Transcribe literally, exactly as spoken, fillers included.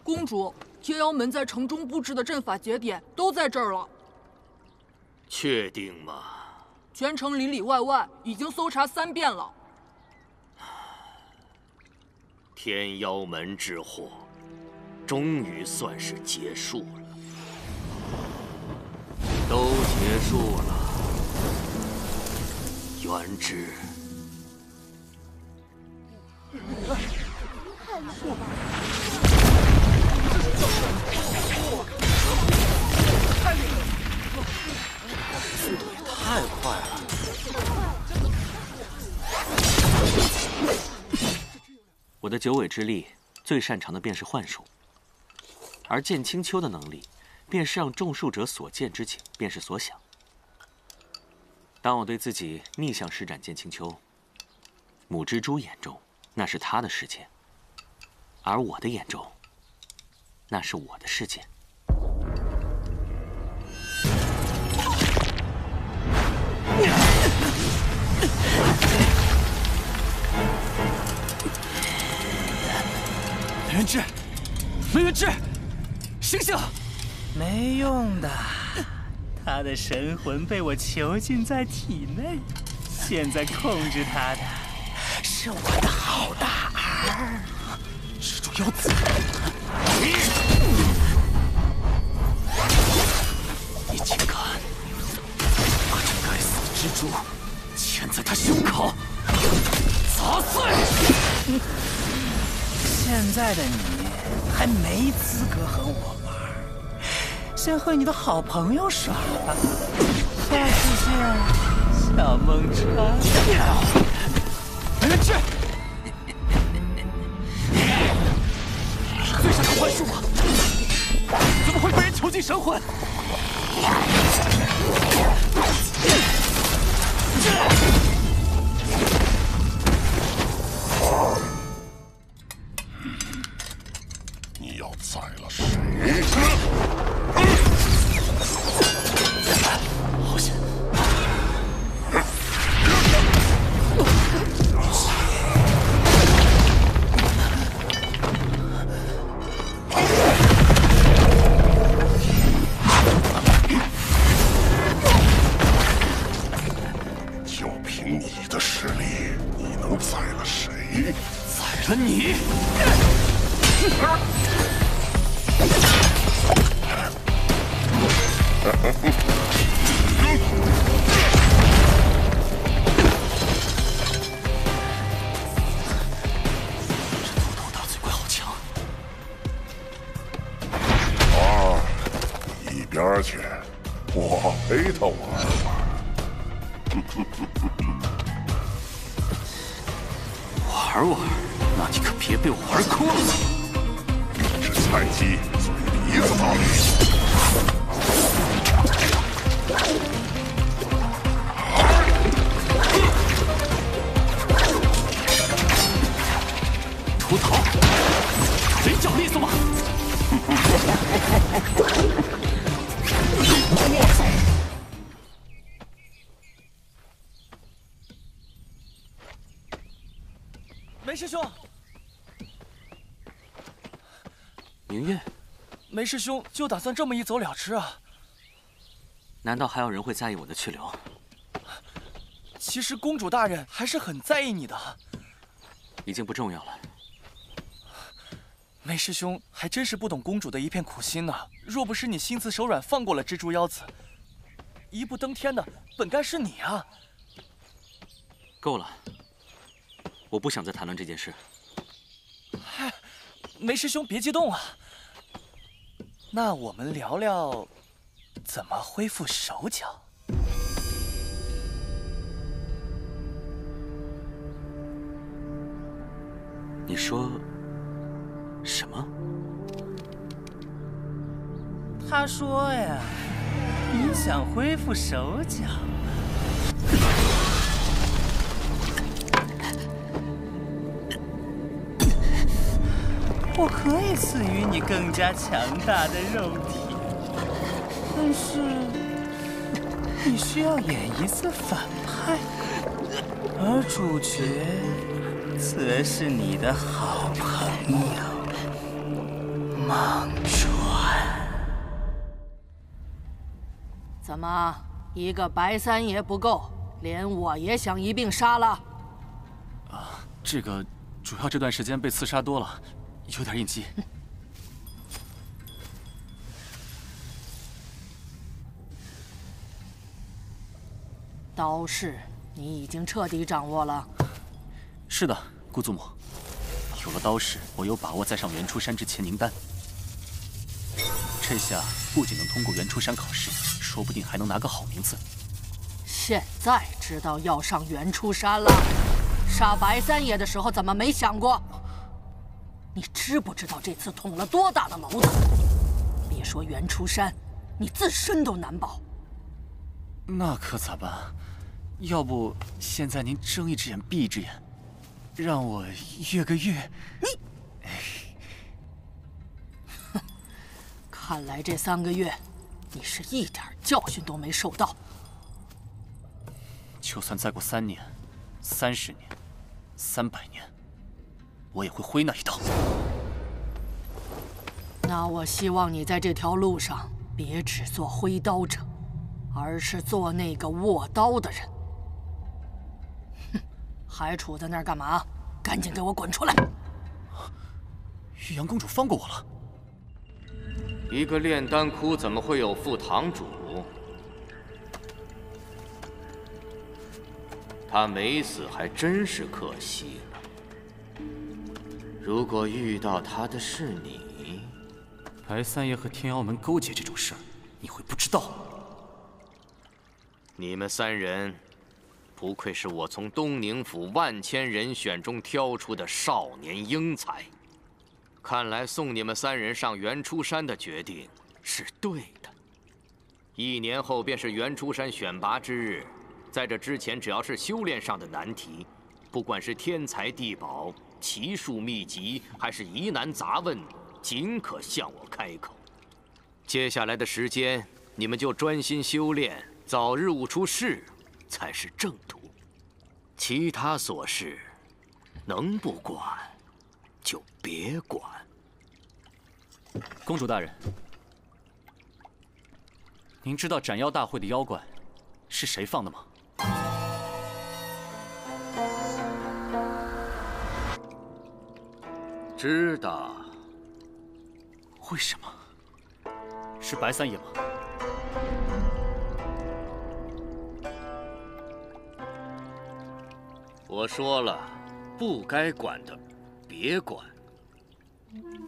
公主，天妖门在城中布置的阵法节点都在这儿了。 确定吗？ 全城里里外外已经搜查三遍了。 天妖门之祸，终于算是结束了。都结束了，元之。 速度也太快了！我的九尾之力最擅长的便是幻术，而剑清秋的能力，便是让众术者所见之景便是所想。当我对自己逆向施展剑清秋，母蜘蛛眼中那是她的世界，而我的眼中，那是我的世界。 元之，梅元之，醒醒！ 没用的，他的神魂被我囚禁在体内，现在控制他的是我的好大儿蜘蛛妖子。你竟敢把这该死的蜘蛛嵌在他胸口，砸碎！ 现在的你还没资格和我玩，先和你的好朋友耍吧。下次见，小梦川。 元之，最擅长幻术吗？怎么会被人囚禁神魂？ 你要宰了谁？ 好险！ 就凭你的实力，你能宰了谁？ 宰了你！ 这秃头大嘴怪好强！ 啊，一边去，我陪他玩玩。 玩玩？那你可别被我玩哭了！ 这菜鸡嘴鼻子大。 秃头，腿脚利索吗？梅师兄。 明月， 梅师兄就打算这么一走了之啊？ 难道还有人会在意我的去留？ 其实公主大人还是很在意你的。 已经不重要了。 梅师兄还真是不懂公主的一片苦心呢。若不是你心慈手软放过了蜘蛛妖子，一步登天的本该是你啊！ 够了，我不想再谈论这件事。 嗨。 梅师兄，别激动啊。那我们聊聊怎么恢复手脚。 你说什么？ 他说呀，你想恢复手脚。 我可以赐予你更加强大的肉体，但是你需要演一次反派，而主角则是你的好朋友。嗯孟川， 怎么一个白三爷不够，连我也想一并杀了？ 啊，这个主要这段时间被刺杀多了，有点应激。 刀式你已经彻底掌握了。 是的，姑祖母，有了刀式，我有把握在上袁出山之前宁丹。这下不仅能通过袁出山考试，说不定还能拿个好名字。 现在知道要上袁出山了，杀白三爷的时候怎么没想过？你知不知道这次捅了多大的娄子？别说袁出山，你自身都难保。 那可咋办？要不现在您睁一只眼闭一只眼，让我越个狱？ 你，哼，看来这三个月，你是一点教训都没受到。 就算再过三年、三十年、三百年，我也会挥那一刀。 那我希望你在这条路上别只做挥刀者，而是做那个握刀的人。哼，还杵在那儿干嘛？赶紧给我滚出来！ 玉阳公主放过我了。 一个炼丹窟怎么会有副堂主？他没死还真是可惜了。如果遇到他的是你， 白三爷和天妖门勾结这种事儿，你会不知道。 你们三人，不愧是我从东宁府万千人选中挑出的少年英才。看来送你们三人上袁出山的决定是对的。一年后便是袁出山选拔之日。在这之前，只要是修炼上的难题，不管是天才地宝、奇术秘籍，还是疑难杂问，尽可向我开口。接下来的时间，你们就专心修炼，早日悟出事，才是正途。其他琐事，能不管就别管。 公主大人，您知道斩妖大会的妖怪是谁放的吗？ 知道。 为什么？是白三爷吗？ 我说了，不该管的别管。